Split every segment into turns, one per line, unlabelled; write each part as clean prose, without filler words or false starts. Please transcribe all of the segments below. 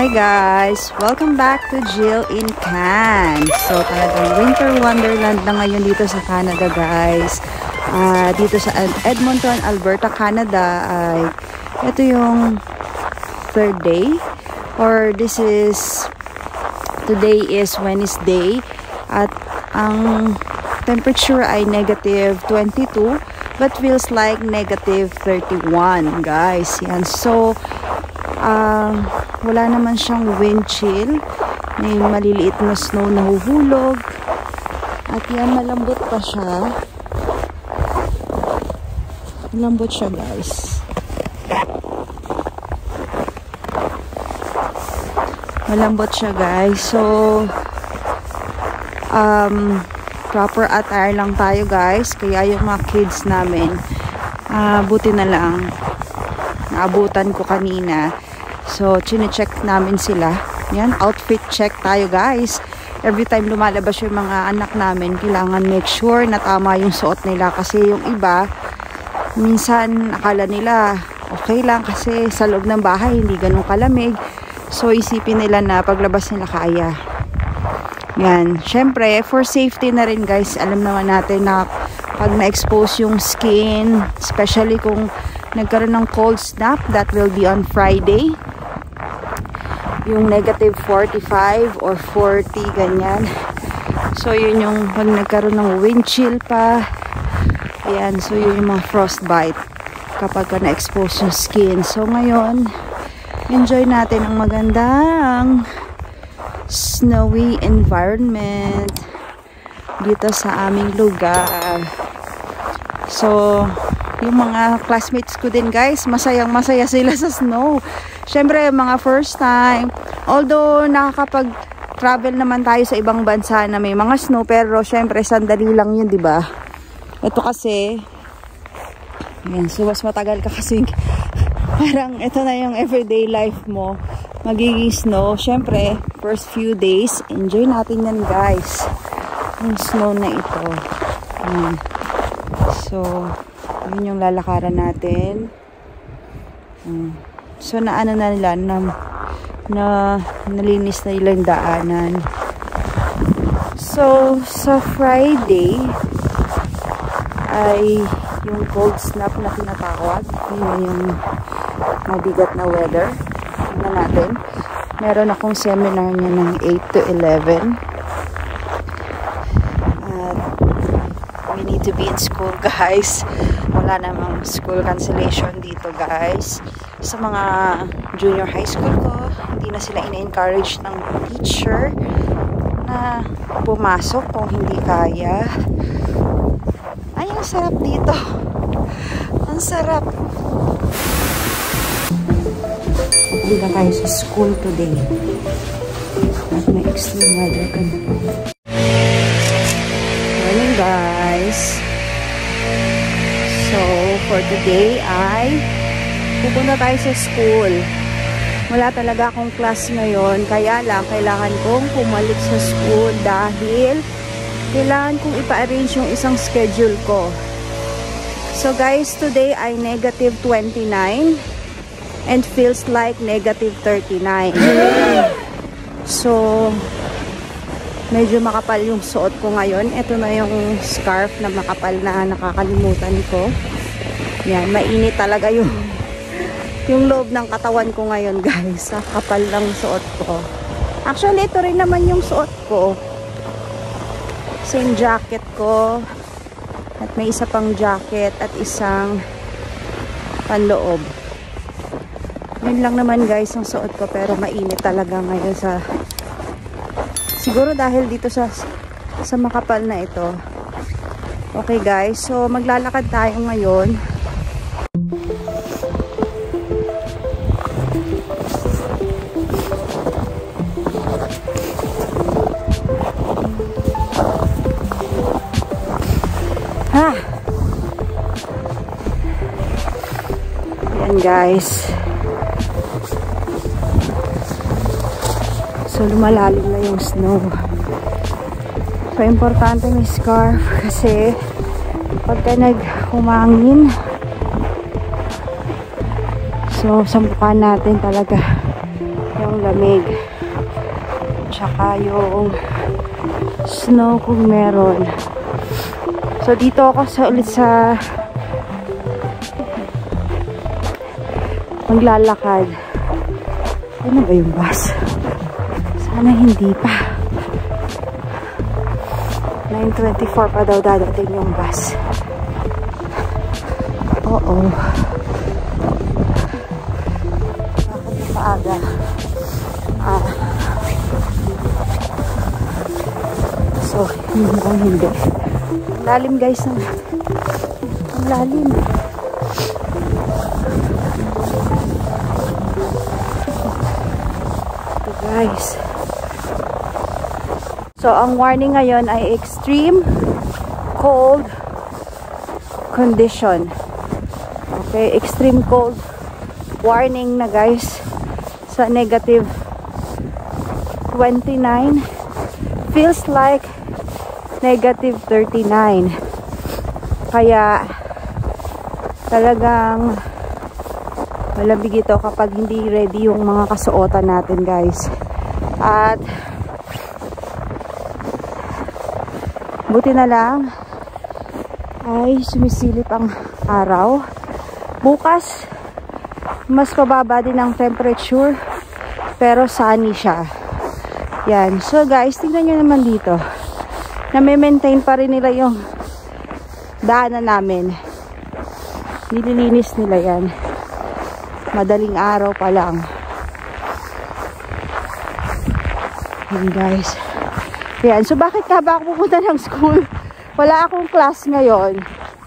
Hi guys! Welcome back to Jill in Cannes. So talagang winter wonderland na ngayon dito sa Canada guys. Dito sa Edmonton, Alberta, Canada ay ito yung third day, or today is Wednesday at ang temperature ay negative 22 but feels like negative 31 guys. Yan. So wala naman siyang wind chill, may maliliit na snow na huhulog at yan, malambot pa siya. Malambot siya guys, malambot siya guys. So proper attire lang tayo guys, kaya yung mga kids namin buti na lang naabutan ko kanina. So, chine-check namin sila. Yan, outfit check tayo guys. Every time lumalabas yung mga anak namin, kailangan make sure na tama yung suot nila. Kasi yung iba, minsan akala nila okay lang kasi sa loob ng bahay hindi ganun kalamig. So, isipin nila na paglabas nila kaya. Yan. Syempre, for safety na rin guys, alam naman natin na pag na-expose yung skin, especially kung nagkaroon ng cold snap, that will be on Friday. Yung negative 45 or 40, ganyan. So, yun yung pag nagkaroon ng wind chill pa. Ayan, so yun yung mga frostbite kapag na-expose yung skin. So, ngayon, enjoy natin ang magandang snowy environment dito sa aming lugar. So, yung mga classmates ko din guys, masayang-masaya sila sa snow. Syempre, mga first time. Although, nakakapag-travel naman tayo sa ibang bansa na may mga snow, pero syempre, sandali lang yun, di ba? Ito kasi, yan, so mas matagal ka kasi, parang ito na yung everyday life mo, magiging snow. Syempre, first few days, enjoy natin yan guys. Yung snow na ito. Yan. So, yun yung lalakaran natin. So, naano na nila na nalinis na ilang daanan. So, sa Friday ay yung cold snap na tinatawag. Yun yung mabigat na weather. Tingnan natin. Meron akong seminar niya ng 8 to 11. At we need to be in school guys. Wala namang school cancellation dito guys. Sa mga junior high school ko, hindi na sila ina-encourage ng teacher na pumasok kung hindi kaya. Ay, ang sarap dito. Ang sarap. Hindi na tayo sa school today. At may extreme weather ka na. Morning guys. So, for today ay pupunta tayo sa school. Wala talaga akong class ngayon, kaya lang kailangan kong pumalit sa school dahil kailangan kong ipa-arrange yung isang schedule ko. So guys, today ay negative 29 and feels like negative 39. So, medyo makapal yung suot ko ngayon. Ito na yung scarf na makapal na nakakalimutan ko. Yan, mainit talaga yung loob ng katawan ko ngayon guys. Kapal lang suot ko. Actually, ito rin naman yung suot ko. Same jacket ko. At may isa pang jacket at isang panloob. Yun lang naman guys ang suot ko. Pero mainit talaga ngayon sa... Siguro dahil dito sa makapal na ito. Okay guys, so maglalakad tayo ngayon. Yan guys. So lumalalim na yung snow. So importante may scarf kasi pagka naghumangin, so sa mukha natin talaga yung yung lamig. Tsaka yung snow kung meron. So dito ako ulit sa maglalakad. Ano ba yung bus? Sana hindi pa. 9:24 pa daw dadating yung bus. Oo. Bakit na maaga? So, hindi. Ang lalim guys. Ang lalim. Ito guys. So, ang warning ngayon ay extreme cold condition. Okay, extreme cold warning na guys sa negative 29. Feels like negative 39. Kaya talagang malamig ito kapag hindi ready yung mga kasuotan natin guys. At buti na lang ay sumisilip ang araw. Bukas mas mababa din ang temperature pero sunny siya. Yan. So guys, tingnan nyo naman dito. Na-maintain pa rin nila yung daanan namin. Nililinis nila yan. Madaling araw pa lang. Yan guys. Yan. So, bakit ka ba ako pupunta ng school? Wala akong class ngayon.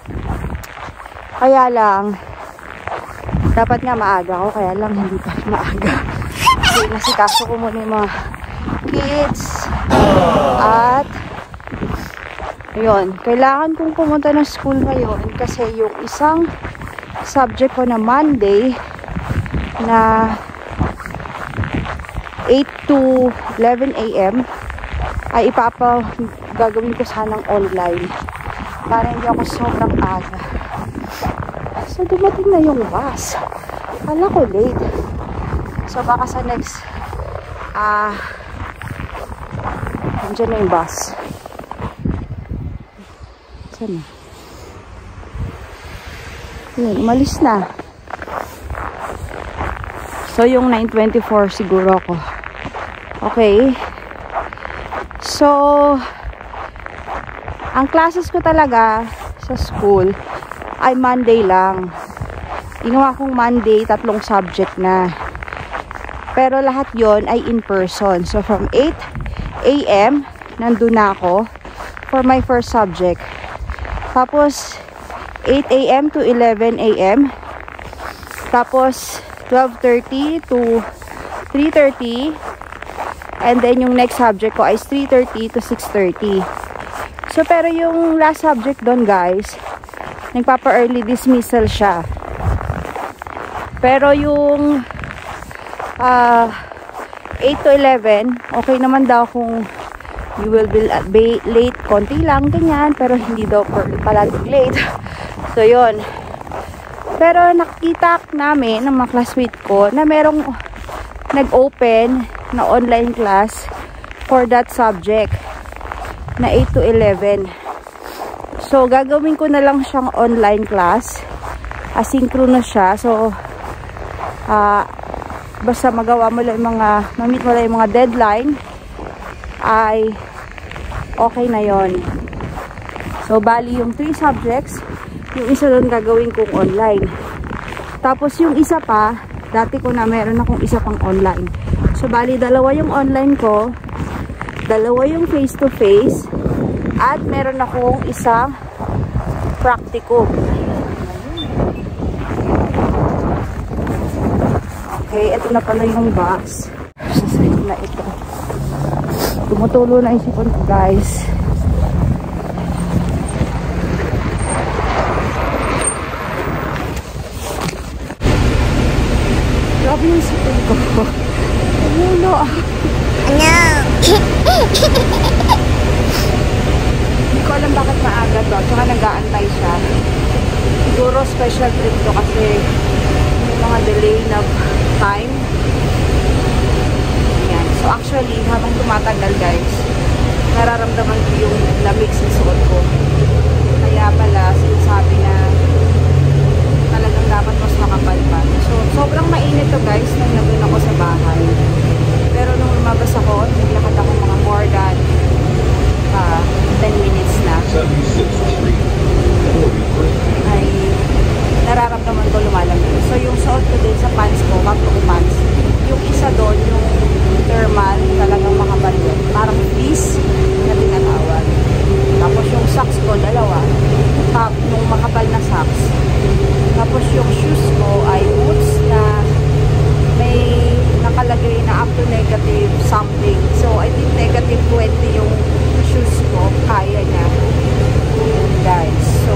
Kaya lang, dapat nga maaga ako. Kaya lang, hindi pa maaga. Kasi nasikaso ko muna yung mga kids. At, yun. Kailangan kong pumunta ng school ngayon. Kasi yung isang subject ko na Monday na 8 to 11 a.m. ay gagawin ko sanang online para hindi ako sobrang aga. So dumating na yung bus. Kala ko late. So baka sa next nandiyan na yung bus. Saan na? Yun, umalis na. So yung 9:24 siguro ako. Okay. So, ang classes ko talaga sa school ay Monday lang. Ginawa kong Monday, 3 subject na. Pero lahat yon ay in person. So, from 8 a.m. nandun na ako for my first subject. Tapos, 8 a.m. to 11 a.m. Tapos, 12:30 to 3:30. And then, yung next subject ko ay 3:30 to 6:30. So, pero yung last subject doon, guys, nagpapa-early dismissal siya. Pero yung 8 to 11, okay naman daw kung you will be late, konti lang, ganyan. Pero hindi daw palaging late. So, yun. Pero nakita namin ng mga classmate ko na merong nag-open na online class for that subject na 8 to 11. So, gagawin ko na lang siyang online class. Asynchronous siya. So, basta magawa mo lang ma-meet mo lang yung mga deadline, ay okay na yon. So, bali yung 3 subjects, yung isa doon gagawin kong online. Tapos, yung isa pa, dati ko na meron akong isa pang online. So, bali, 2 yung online ko, 2 yung face-to-face, at meron akong isang practicum. Okay, ito na pala yung box. Sasayang na ito. Tumutulo na isipan ko, guys. Grabe yung isipan ko. Tumulo.
No.
Hindi ko alam bakit maaga to. Tsaka nag-aantay siya. Siguro special trip to kasi may mga delay na time. tumatagal guys, nararamdaman ko yung lamig sa suot ko. Kaya pala sinasabi na talagang dapat mas makapal pa. So sobrang mainit to guys nung nandun ako sa bahay. Pero nung lumabas ako, naglakad ako mga more than 10 minutes na. Ay nararamdaman ko lumalamig. So yung suot ko din sa pants ko, kapro pants, yung isa doon, yung thermal, talagang makapal yun. Parang fleece na tinatawag. Tapos yung socks ko, dalawa. Top, yung makapal na socks. Tapos yung shoes ko ay boots na may nakalagay na up to negative something. So I think negative 20 yung shoes ko. Kaya niya. Ayan guys. So,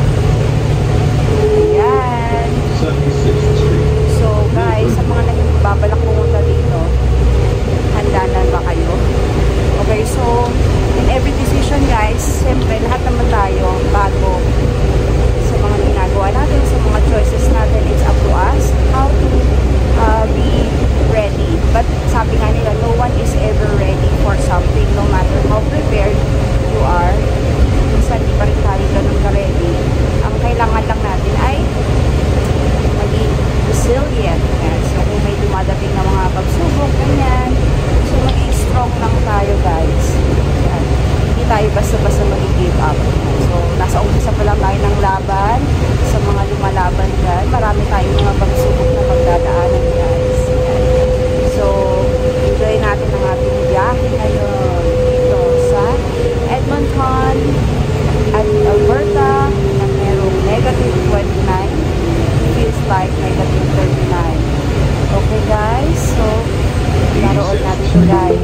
ayan. So guys, sa mga nagbabalak pumunta dito, handa na ba kayo? Okay, so in every decision guys, siyempre lahat naman tayo bago sa mga ginagawa natin, sa mga choices natin, it's up to us how to be ready. But sabi nga nila, no one is ever ready for something, no matter how prepared you are. Minsan di pa rin tayo ganun ka-ready. Ang kailangan lang natin ay maging resilient. Yan. So kung may dumadating na mga pagsubok, ganyan, so maging strong lang tayo guys. Yan. Hindi tayo basta-basta mag-give up. So nasa umpisa pa lang tayo ng laban. Sa mga lumalaban dyan, marami tayong mga pagsubok na magdadaanan guys. Yan. So enjoy natin ang ating biyahe ngayon dito sa Edmonton at Alberta na merong negative 29, feels like negative 39. Okay guys, so naroon natin ito guys.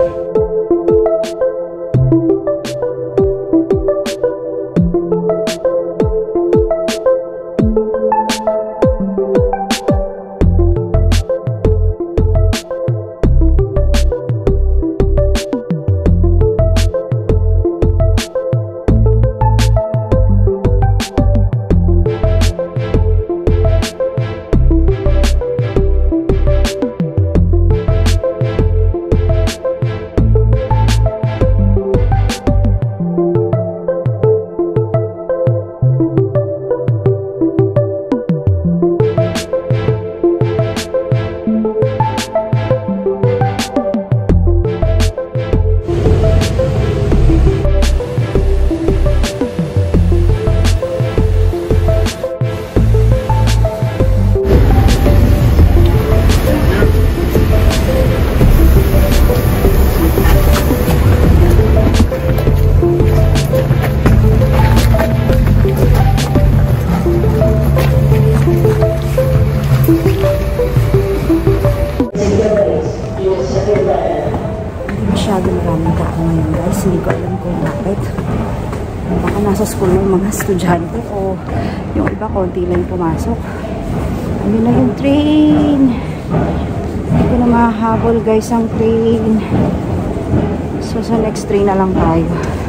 Masyado maraming tao ngayon guys. Hindi ko alam kung bakit. Baka nasa school ng mga estudyante o yung iba konti lang pumasok. Ayun na yung train. Hindi ko na mahahabol guys ang train. So sa next train na lang tayo.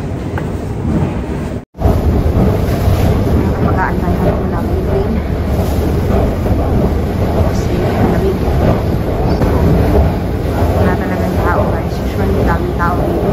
Nakapag-aantay na ako namin yung train. Kasi malamig. Wala talagang tao guys. Usually daming tao dito.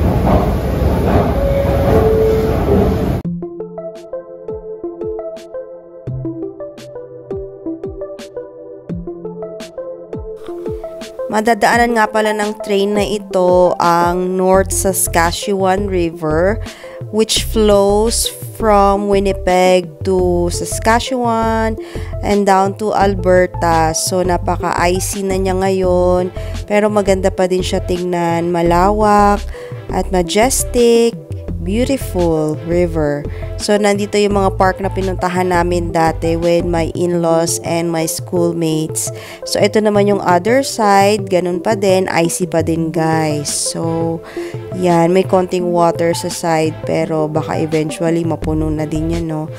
Madadaanan nga pala ng train na ito ang North Saskatchewan River, which flows from Winnipeg to Saskatchewan and down to Alberta. So napaka-icy na niya ngayon, pero maganda pa din siya tingnan, malawak at majestic, beautiful river. So nandito yung mga park na pinuntahan namin dati with my in-laws and my schoolmates. So ito naman yung other side, ganun pa din, icy pa din guys. So yan, may konting water sa side pero baka eventually mapuno na din yan, no?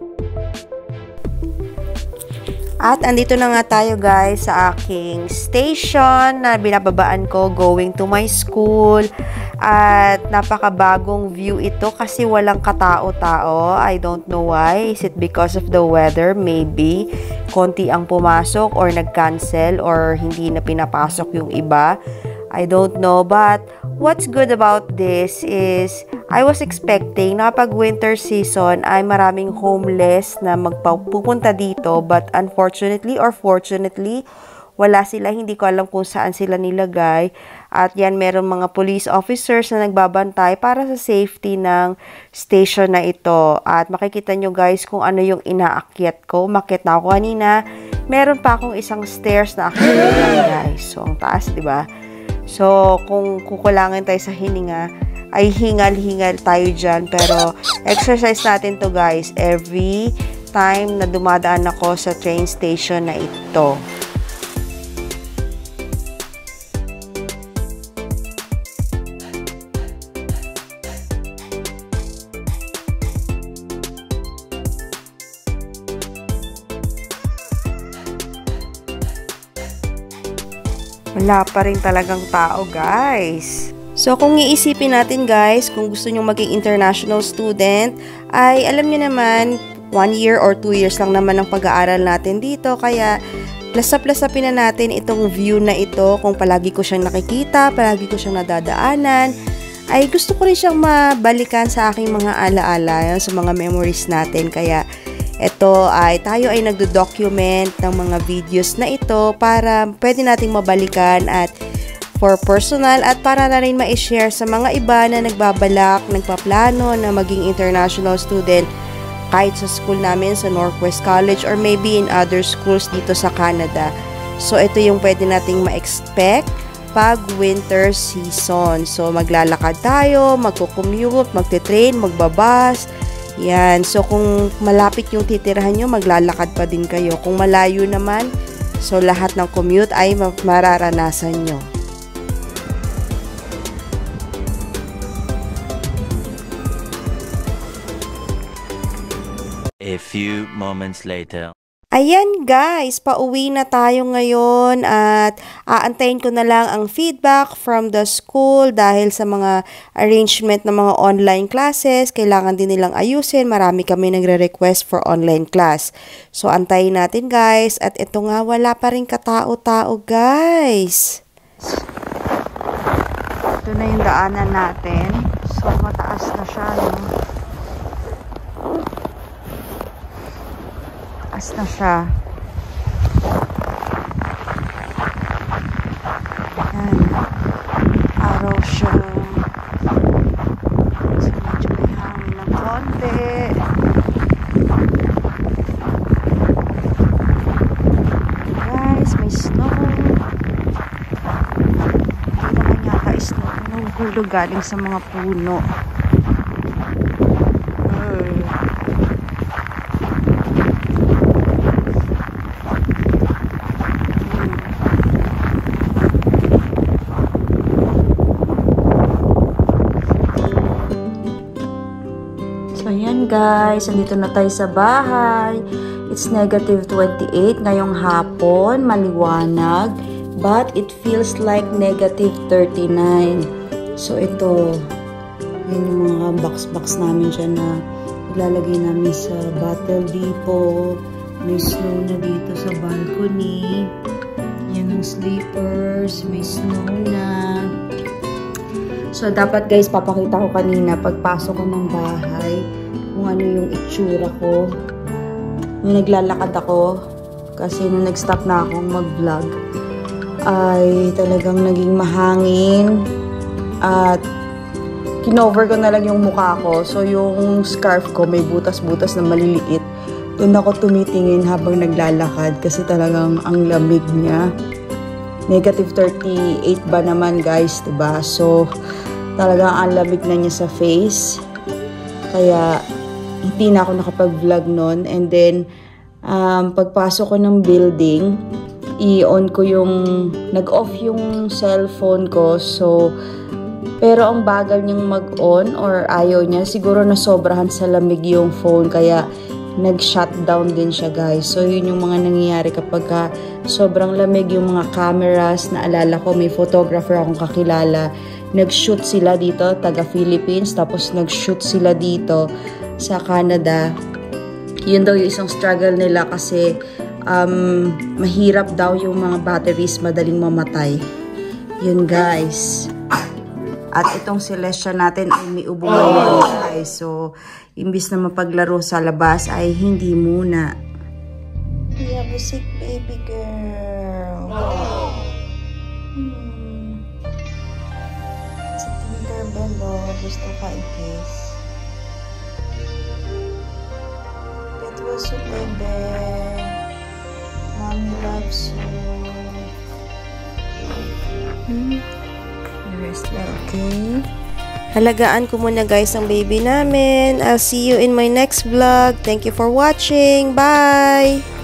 At andito na nga tayo guys sa aking station na binababaan ko going to my school. At napakabagong view ito kasi walang katao-tao. I don't know why. Is it because of the weather? Maybe. Konti ang pumasok or nag-cancel or hindi na pinapasok yung iba.
I don't know. But what's good about this is I was expecting na pag winter season ay maraming homeless na magpupunta dito. But unfortunately or fortunately, wala sila. Hindi ko alam kung saan sila nilagay. At yan, meron mga police officers na nagbabantay para sa safety ng station na ito. At makikita nyo guys kung ano yung inaakyat ko. Umakyat na ako kanina. Meron pa akong isang stairs na akyat guys. So, ang taas, diba? So, kung kukulangan tayo sa hininga, ay hingal-hingal tayo dyan. Pero, exercise natin to guys every time na dumadaan ako sa train station na ito. Wala pa rin talagang tao, guys. So, kung iisipin natin, guys, kung gusto nyo maging international student, ay alam nyo naman, 1 year or 2 years lang naman ang pag-aaral natin dito. Kaya, plasap-plasapin na natin itong view na ito. Kung palagi ko siyang nakikita, palagi ko siyang nadadaanan, ay gusto ko rin siyang mabalikan sa aking mga alaala, sa mga memories natin. Kaya, tayo ay nagdo-document ng mga videos na ito para pwede nating mabalikan at for personal at para na rin ma-share sa mga iba na nagbabalak, nagpaplano na maging international student kahit sa school namin sa Northwest College or maybe in other schools dito sa Canada. So, ito yung pwede nating ma-expect pag winter season. So, maglalakad tayo, magko-commute, magte-train, magbabas. Yan. So, kung malapit yung titirahan nyo, maglalakad pa din kayo. Kung malayo naman, so lahat ng commute ay mararanasan nyo.
A few moments later.
Ayan guys, pauwi na tayo ngayon at aantayin ko na lang ang feedback from the school dahil sa mga arrangement ng mga online classes. Kailangan din nilang ayusin. Marami kami nagre-request for online class. So, antayin natin guys. At ito nga, wala pa rin katao-tao guys.
Ito na yung daanan natin. So, mataas na siya, no? Taas na siya. Yan. Araw siya. So, medyo may hangin ng konti. Guys, may snow. Hindi naman yata snow. Nahuhulog galing sa mga puno.
Ayan guys, andito na tayo sa bahay. It's negative 28 ngayong hapon, maliwanag. But it feels like negative 39. So ito, yun yung mga box-box namin dyan na ilalagay namin sa bottle depot. May snow na dito sa balcony. Yan ang sleepers, may snow na. So dapat guys, papakita ko kanina pagpasok ko ng bahay kung ano yung itsura ko. Nung naglalakad ako, kasi nung nag-stop na akong mag-vlog, ay talagang naging mahangin at kinover ko na lang yung mukha ko. So yung scarf ko may butas-butas na maliliit. Doon ako tumitingin habang naglalakad kasi talagang ang lamig niya. Negative 38 ba naman guys, diba? So talagang ang lamig na niya sa face. Kaya hindi na ako nakapag-vlog nun. And then, pagpasok ko ng building, i-on ko yung, nag-off yung cellphone ko. So, pero ang bagal niyang mag-on or ayaw niya. Siguro nasobrahan sa lamig yung phone. Kaya, nag-shutdown din siya guys. So, yun yung mga nangyayari kapag sobrang lamig yung mga cameras. Naalala ko, may photographer akong kakilala. Nag-shoot sila dito, taga Philippines. Tapos, nag-shoot sila dito sa Canada. Yun daw yung isang struggle nila kasi mahirap daw yung mga batteries madaling mamatay. Yun guys. At itong Celestia natin ay may ubo ngayon guys. So, imbis na mapaglaro sa labas ay hindi muna. We have a sick baby girl. Si Tinkerbell gusto ka i-kiss. It was so baby. Mommy loves you. Rest lang, okay? Halagaan ko muna guys ang baby namin. I'll see you in my next vlog. Thank you for watching. Bye!